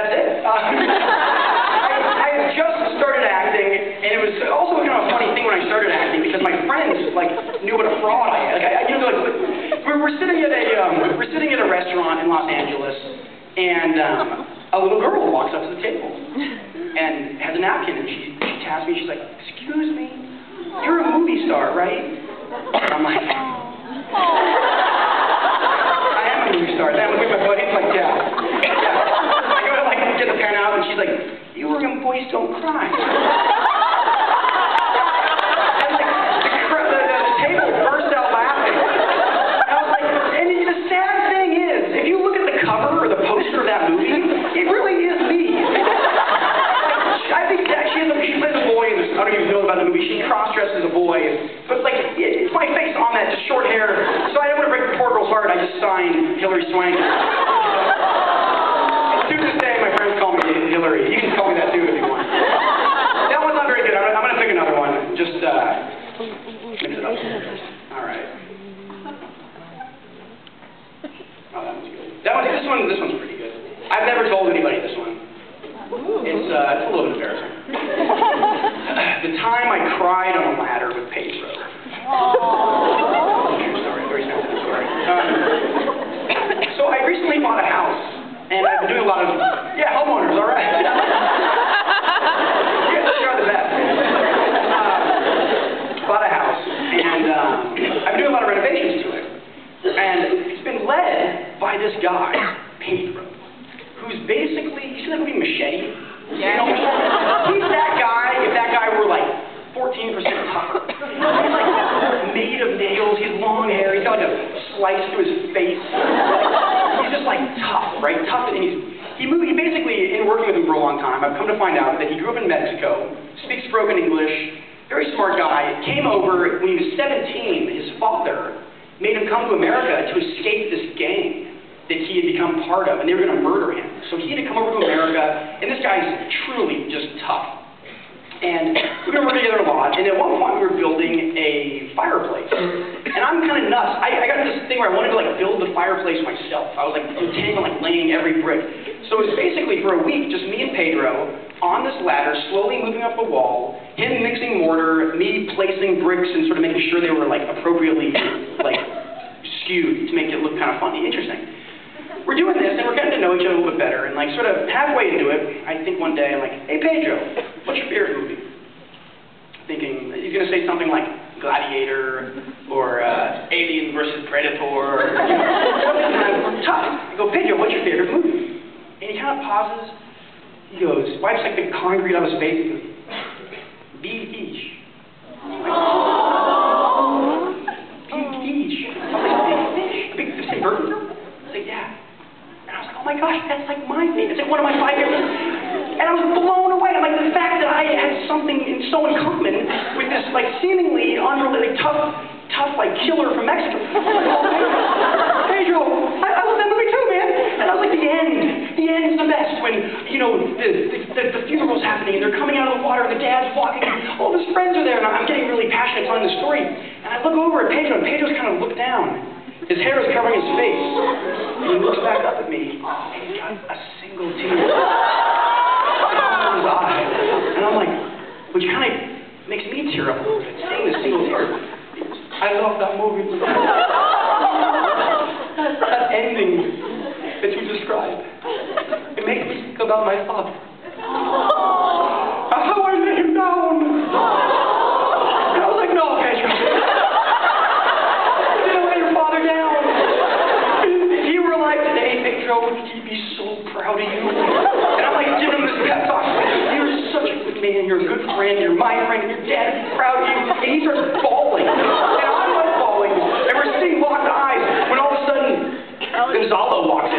that's it. I had just started acting, and it was also kind of a funny thing when I started acting because my friends like knew what a fraud I had. We're sitting at a restaurant in Los Angeles, and a little girl walks up to the table and has a napkin, and she taps me. She's like, "Excuse me, you're a movie star, right?" And I'm like, "I am a movie star." Then I look at my buddy, he's like, "Yeah." I go to like get the pen out, and she's like, "You were in Boys Don't Cry." And like the table burst out laughing. And I was like, and the sad thing is, if you look at the cover or the poster of that movie, it really is me. I think that she plays a boy in this. I don't even know about the movie. She cross-dresses as a boy, but like it's my face on that, just short hair. So I didn't want to break the poor girl's heart. I just signed Hillary Swank. And to this day, my friends call me Hillary. You can call me that too if you want. That one's not very good. I'm gonna pick another one. Just mix it up. All right. Oh, that one's good. This one's pretty good. I've never told anybody this one. It's a little bit embarrassing. The time I cried on a ladder with Pedro. True story, very sensitive story. So I recently bought a house, and I've been doing a lot of, homeowners, all right. You guys are the best. Bought a house, and I've been doing a lot of renovations to it. And it's been led by this guy, Pedro, who's basically, you see that movie Machete? Yeah. You know, he's that guy, if that guy were like 14% tougher. He's like made of nails, he's long hair, he's got like a slice through his face. He's just like tough, right? Tough, and he basically, in working with him for a long time, I've come to find out that he grew up in Mexico, speaks broken English, very smart guy, came over when he was 17, his father made him come to America to escape this gang that he had become part of, and they were going to murder him. So he had to come over to America, and this guy's truly just tough. And we've been working together a lot, and at one point we were building a fireplace. And I'm kind of nuts. I got this thing where I wanted to like build the fireplace myself. I was like intent on like laying every brick. So it was basically for a week just me and Pedro on this ladder, slowly moving up the wall, him mixing mortar, me placing bricks and sort of making sure they were like appropriately like skewed to make it look kind of funny, interesting. We're doing this, and we're getting to know each other a little bit better, and like sort of halfway into it, I think one day, I'm like, "Hey Pedro, what's your favorite movie?" Thinking, he's going to say something like Gladiator, or Alien versus Predator, or something kind of tough. I go, "Pedro, what's your favorite movie?" And he kind of pauses, he goes, wipes like the concrete out of his face, he goes, "Big Fish." Big Fish? I was like, "Big Fish? Big Fish burger?" I was like, "Yeah." Oh my gosh, that's like my thing. It's like one of my 5 favorites. And I was blown away. I'm like, the fact that I had something so in common with this like seemingly unrelated tough like killer from Mexico. Pedro, I love that movie too, man. And I was like, the end is the best when, you know, the funeral's happening and they're coming out of the water and the dad's walking and all of his friends are there and I'm getting really passionate telling the story. And I look over at Pedro and Pedro's kind of looked down. His hair is covering his face. And he looks back up at me, and he's got a single tear in his eye. And I'm like, which kind of makes me tear up a little bit, seeing this single tear. I love that movie. That ending that you described, it makes me think about my father. How I let him down. And I was like, "No, Pedro. He'd be so proud of you." And I'm like giving him this pep talk. "You're such a good man, you're a good friend, you're my friend, your dad is proud of you." And he starts bawling. And I'm like bawling. And we're sitting locked eyes when all of a sudden Gonzalo walks